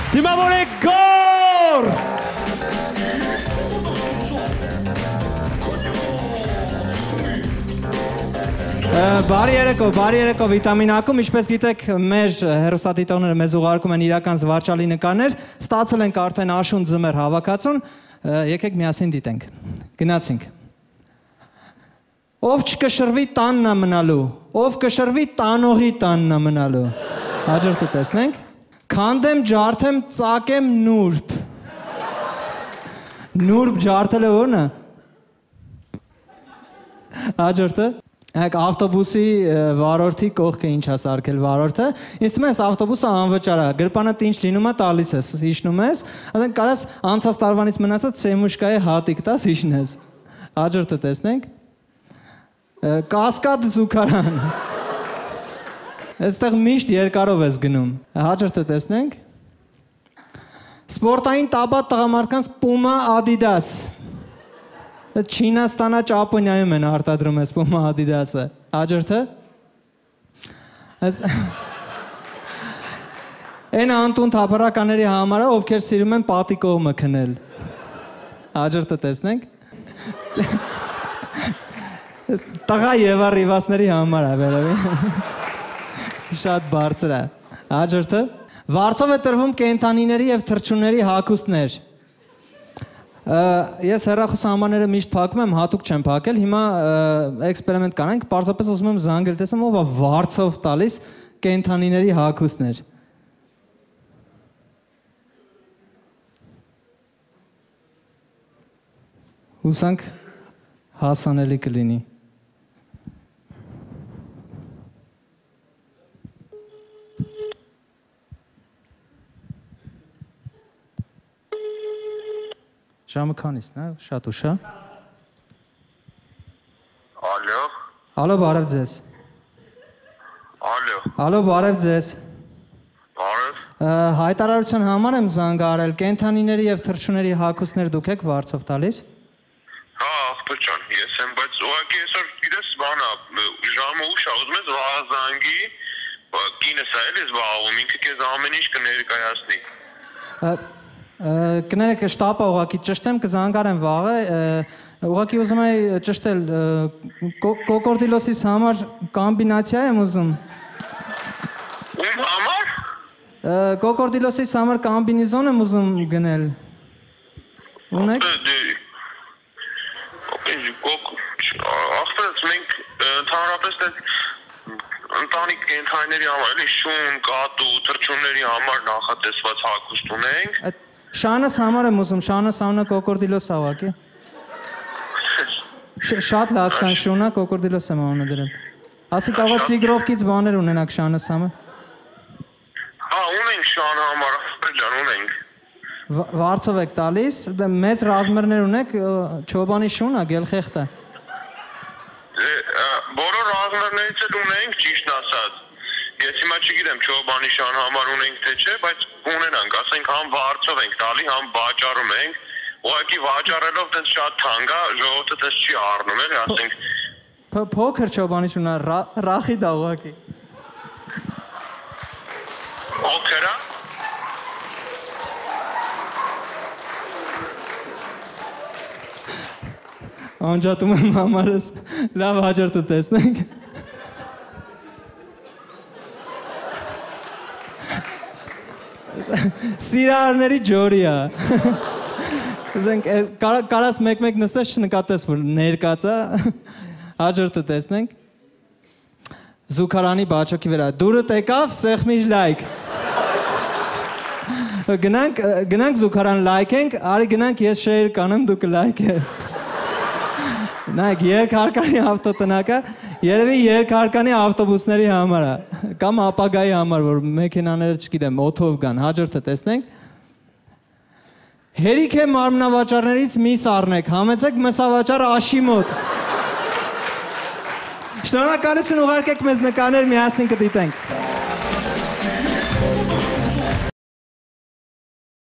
Դիմավորեք գոր։ Բարի երեկո վիտամին ակում, ինչպես գիտեք, մեր հեռուստադիտողները մեզ ուղարկում են իրական զվարճալի նկարներ, ստացել ենք արդեն աշուն ձմեռ հավաքածուն, եկեք միասին դիտենք, գնացինք։ Ով չկշռվի տանն է մնալու, ով կշռվի տանողի տանն է մնալու, հաջորդը տեսնենք, քանդեմ, ջարդեմ, ծակեմ նուրբ, նուրբ ջարդելը որն է, հաջորդը, ավտոբուսի վարորդի կողքը ինչ է սարքել վարորդը, ինձ թվում է այս ավտոբուսը անվճար է, գրպանդ ինչ լինում է տալիս ես, իջնում ես, այդեն կարաս անցած տարվանից մնացած սեմուշկայի հատիկ տաս իջնես, հաջորդը տեսնենք, կասկադ զուգարան, այստեղ միշտ երկարով ես գնում, հաջորդը տեսնենք, սպորտային տաբատ տղամարդկանց Puma Adidas, Չինաստանա Ճապոնիայում են արտադրում ես Puma Adidas-ը, հաջորդը, այն անտուն թափառականների համարը, ովքեր սիրում են պատի կողմը քնել, հաջորդը տեսնենք, տղա Եվա Ռիվասների համար է վերևի, շատ բարձր է, հաջորդը, վարձով է տրվում կենդանիների և թռչունների հագուստներ, Ես հեռախոսահամարները միշտ փակում եմ, հատուկ չեմ փակել, հիմա էքսպերիմենտ կանենք, պարզապես ուզում եմ զանգել, տեսեմ ով է վարձով տալիս կենդանիների հագուստներ։ Հուսանք հասանելի կլինի։ Ժամը քանիսն է, շատ ուշ է։ Ալո։ Ալո, բարև ձեզ։ Ալո։ Ալո, բարև ձեզ։ Բարև։ Հայտարարության համար եմ զանգարել, կենդանիների և թռչունների հագուստներ դուք եք վարձով տալիս։ Հա, աղբոր ջան, ես եմ, բայց ուղղակի այսօր գիտես բանա, ժամը ուշ է, ուզում ես վաղազանգի, կինս է էլ ես զբաղվում, ինքը քեզ ամեն ինչ կներկայացնի։ Կներեք շտապը ուղղակի ճշտեմ, կզանգարեմ վաղը, ուղղակի ուզում եմ ճշտել, կոկորդիլոսիս համար կամբինացիա եմ ուզում։ Ում համար? Կոկորդիլոսիս համար կամբինիզոն եմ ուզում գնել։ Ունեք։ Աղբերս մենք ընդհանրապես ընտանիք կենդանիների համար, էլի շուն, կատու, թռչունների համար նախատեսված հագուստ ունենք։ Շանս համար եմ ուզում, շանս անունը կոկորդիլոս ավակի։ Շատ լացքան շունա, կոկորդիլոս եմ անունը դրել։ Ասի կաղա ծիգրովկից բաներ ունենակ շանս համար։ Հա, ունենք շան համար, աղբեր ջան, ունենք։ Վարձով եք տալիս, մեծ ռազմերներ ունեք, չոբանի շունա, գելխեղտ է։ Բոլոր ռազմերներից էլ ունենք, ճիշտ ասած։ Ես հիմա չգիտեմ չոբանի շան համար ունենք թե չէ, բայց ունենանք, ասենք համ վարձով ենք տալի, համ վաճառում ենք, ուղղակի վաճառելով դες շատ թանկ է, ժողովուրդը դες չի առնում էլ, ասենք։ Փոքր չոբանի շունա, ռախի դա ուղղակի։ Փոքր է։ Անջատում եմ համարս, լավ հաջորդը տեսնենք։ Սիրարների ջորի է։ Կարաս մեկ-մեկ նստես չնկատես, որ ներկած է, հաջորդը տեսնենք։ Զուգարանի բաճոկի վրա, դուրդ եկավ, սեղմիր լայք։ Գնանք զուգարան լայքենք, արի գնանք ես շեյր կանեմ, դու կլայք ես։ Նայք, երկհարկանի ավտոտնակը, երևի երկհարկանի ավտոբուսների համար է, կամ ապագայի համար, որ մեքենաները չգիտեմ, օթով կան, հաջորդը տեսնենք։ Հերիք է մարմնավաճառներից միս առնեք, համեցեք մսավաճառ աշի մոտ։ Շնորհակալություն ուղարկեք մեզ նկարներ, միասին կդիտենք։